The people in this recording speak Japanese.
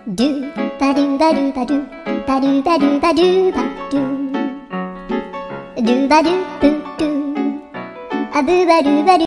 ドゥバドゥバドゥバドゥバドゥバドゥバドゥバドゥドゥバドゥブドゥあぶばるばる